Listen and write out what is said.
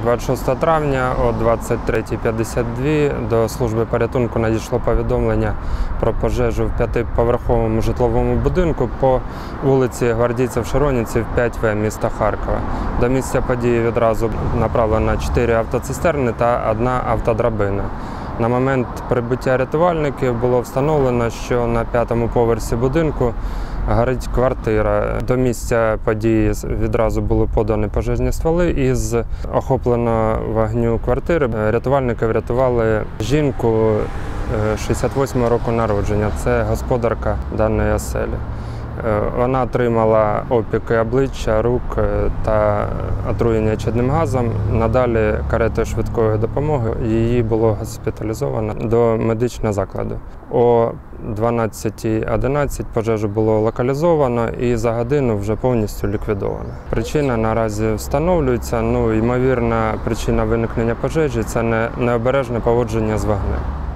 26 травня о 23:52 до служби порятунку надійшло повідомлення про пожежу в 5-поверховому житловому будинку по вулиці Гвардійців-Широнівців, 5В міста Харкова. До місця події відразу направлено 4 автоцистерни та 1 автодрабина. На момент прибуття рятувальників було встановлено, що на 5-му поверсі будинку горить квартира. До місця події відразу були подані пожежні стволи. Із охопленого вогню квартири рятувальники врятували жінку 68-го року народження. Це господарка даної оселі. Вона отримала опіки обличчя, рук та отруєння чадним газом. Надалі каретою швидкої допомоги її було госпіталізовано до медичного закладу. О 12:11 пожежу було локалізовано і за годину вже повністю ліквідовано. Причина наразі встановлюється. Ймовірна причина виникнення пожежі – це необережне поводження з вогнем.